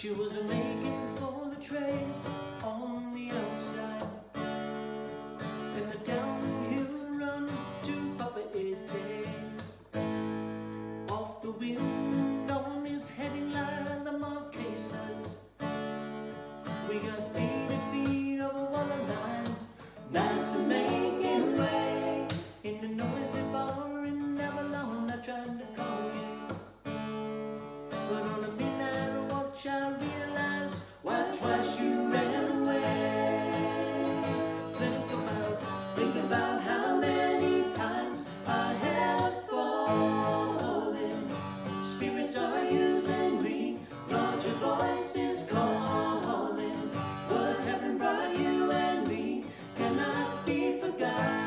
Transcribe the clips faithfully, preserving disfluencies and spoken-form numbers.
She was making for the trains on the outside, and the downhill run to Papa Ete. Off the wind on his heading line, the Marquesas. We got eighty feet of a water line, nice and making way. In the noisy bar in Avalon, I tried to call you, but on the midnight watch I realized why twice you ran away. Think about, think about how many times I have fallen. Spirits are using me, Lord, your voice is calling. What heaven brought you and me cannot be forgotten.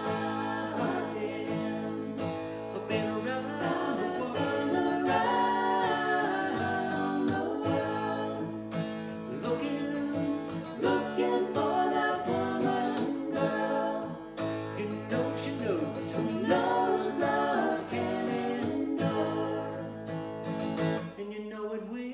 I've been around the world, around the world, looking, looking for that woman, girl. You know she knows, who knows love can endure, and you know it will.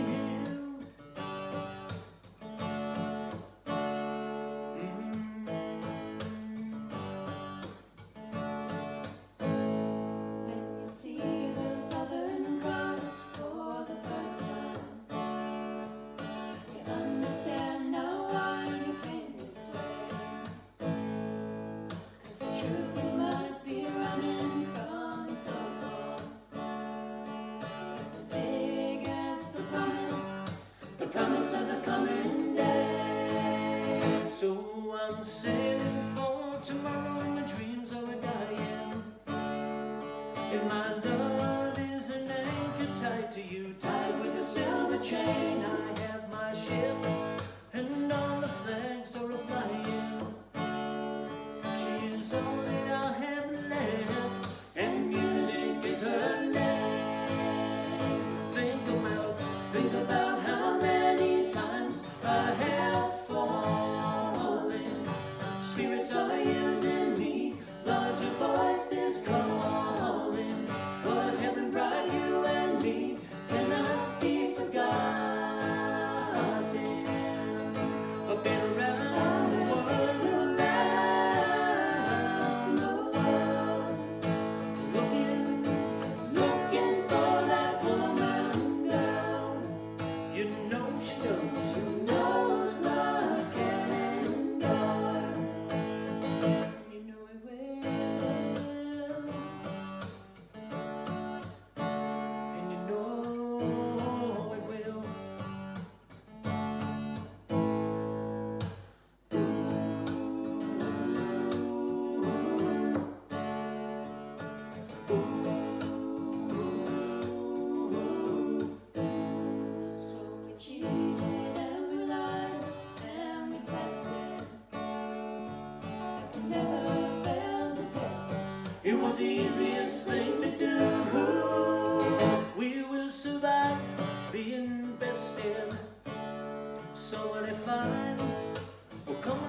The promise of the coming day. So I'm sailing for tomorrow, and my dreams are dying, and my love is an anchor tied to you, tied with a silver chain. I have my ship, and all the flags are flying. She is all that I have left, and music is her name. Think about, think about how many times I have fallen. Spirits are using me, Lord, your voice is calling. What heaven brought you and me cannot be forgotten. I've been around the world, around the world, looking, looking for that woman, girl. You know she knows, who knows love can endure. You know it will, and you know it will. So we cheated and we lied and we tested, but we never failed to fail. It was the easiest thing to do. We will survive being bested. So when I find, well, come